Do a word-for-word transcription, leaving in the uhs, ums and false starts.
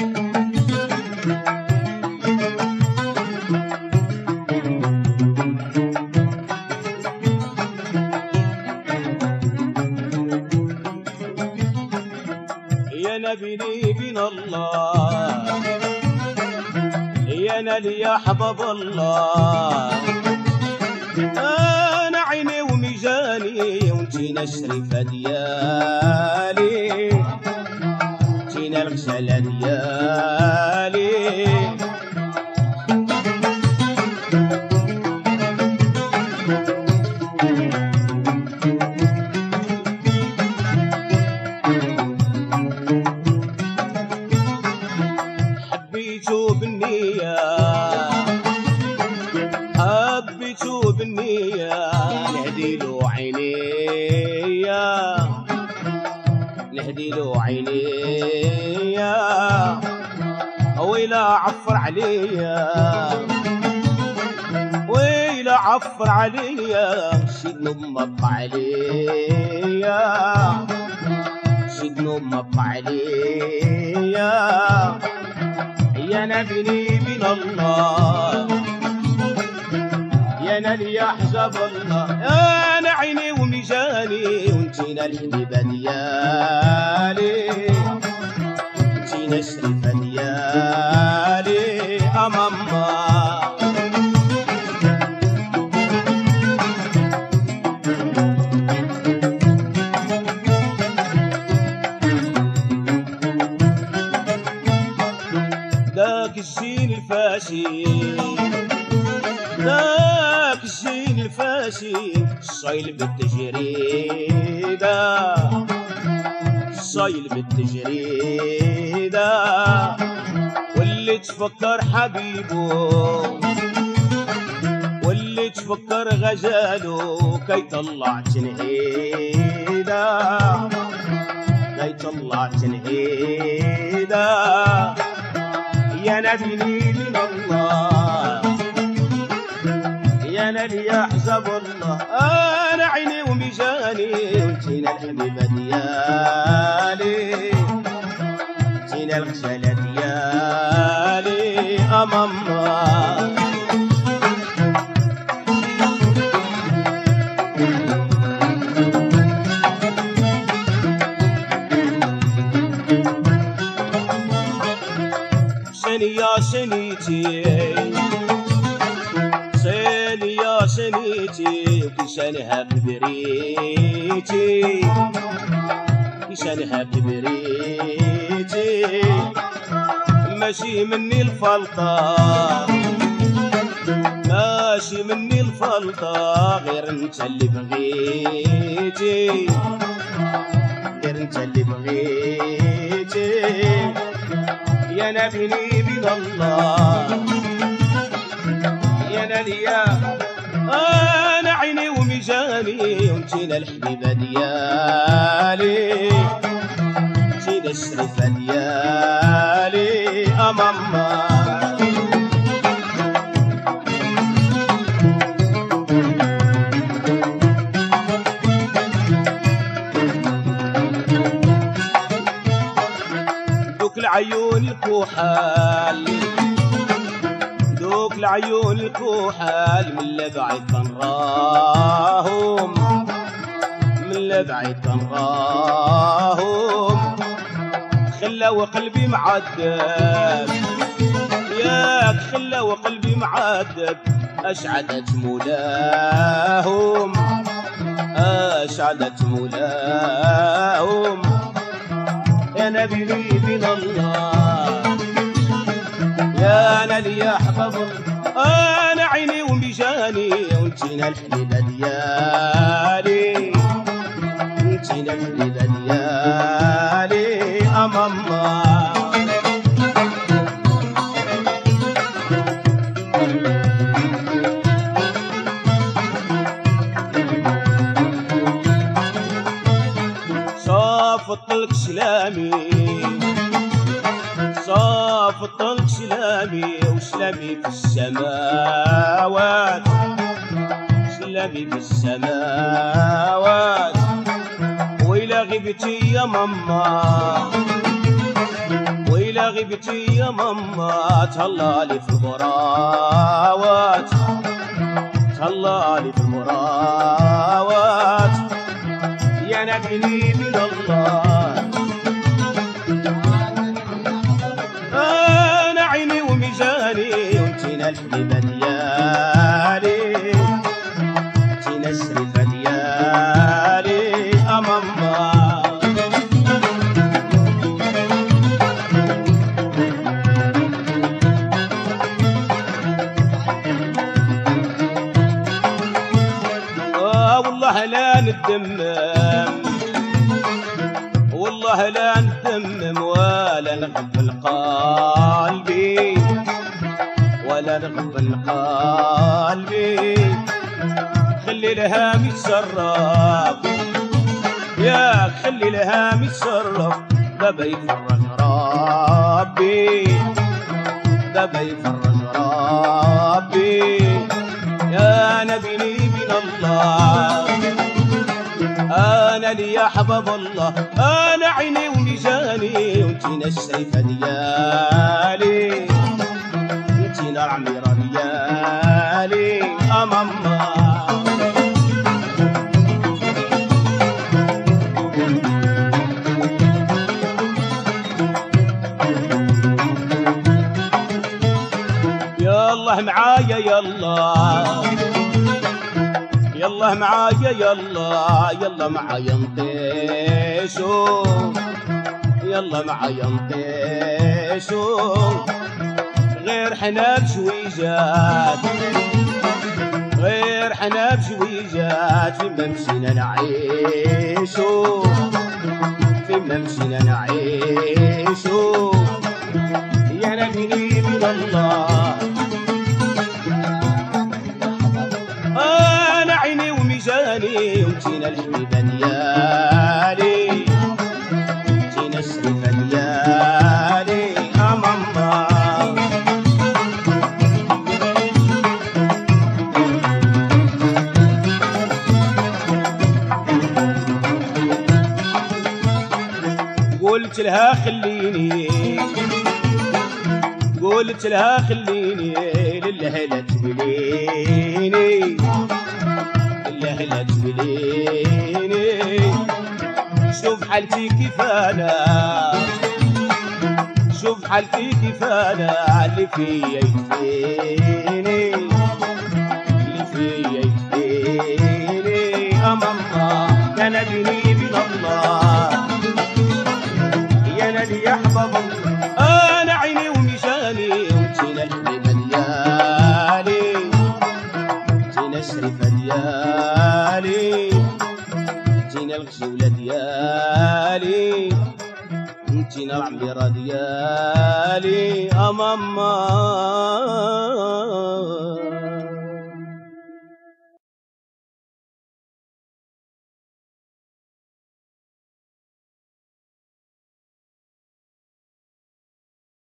يا نبيني بين الله يا نبي يا حباب الله، انا عيني وميزاني وانتي نشرفة ديالي، انتينا الغسالة ديالي. حبيتو بالنية حبيتو بالنية نهديلو عينيا نهديلو عينيا، ويلا عفر عليا ويلا عفر عليا، شي ذنوب مبقى عليا شي ذنوب مبقى عليا. يا نبيني بين الله يا نبي يا حجاب الله، انا عيني وميزاني وانتينا الحبيبه ديالي، انتينا الشريفه ديالي امام الله. داك الجيل الفاشي داك الجيل الفاشي، الصايل بالتجريدة الصايل بالتجريدة، واللي تفكر حبيبه واللي تفكر غزاله، كي طلع تنهيدة كي طلع تنهيدة. يا نبيني من الله يا نبي يا حزب الله، انا عيني وميزاني وانتينا الحبيبه ديالي، انتينا الغساله ديالي امام الله. سني يا سنيتي سني يا سنيتي، وكيشانها كبريتي كيشانها كبريتي، ماشي مني الفلطة ماشي مني الفلطة، غير انت اللي بغيتي غير انت اللي بغيتي. يا نبيني بين الله يا نبيا، انا عيني وميزاني وانتينا الحبيبه ديالي، انتينا الشريفه ديالي امام الله. دوك العيون الكحال دوك العيون الكحال، من لبعيد كنراهم من لبعيد كنراهم، خلاو قلبي معذب ياك خلاو قلبي معذب، اشعلت مولاهم اشعلت مولاهم. يا نبيني بين الله يا نبي يا حباب الله، انا عيني وميزاني وانتينا الحبيبه ديالي، انتينا الحبيبه ديالي امام الله. صافط لك سلامي صافط لك سلامي، وسلامي في السماوات سلامي في السماوات. وإلى غيبتي يا ماما وإلى غبتي يا ماما تهلا لي في البراوات تهلا لي في البراوات يا نبيني من الله انا عيني وميزاني وانتينا الحبيبه ديالي انتينا الشريفه ديالي اماما والله لا ندمم والله لا ندمم ولا نغفل قلبي ولا نغفل قلبي خلي الهام يتصرف يا خلي الهام يتصرف دابا يفرج ربي دابا يفرج ربي يا نبيني من الله انا لي يا حباب الله انا عيني وميزاني وانتينا السيفه ديالي انتينا العميره ديالي اماما يالله معايا يالله يالله معايا يالله يالله معايا نطيشو يالله معايا نطيشو غير حنا بشويجات غير حنا بشويجات فيما مشينا نعيشو فيما مشينا نعيشو يا نبيني من الله انا عيني وميزاني وانتينا الحبيبه ديالي انتينا الشريفه ديالي اماما قلت لها خليني قلت لها خليني لله لا تبليني لله لا تبليني شوف حالتي كيف انا شوف حالتي كيف انا اللي فيا يكفيني اللي فيا يكفيني اماما يا نبيني من الله يا نبي يا حباب الله انا عيني وميزاني وانتينا الحبيبه ديالي انتينا الشريفه ديالي انتينا الغزوله ديالي انتينا العميره ديالي اماما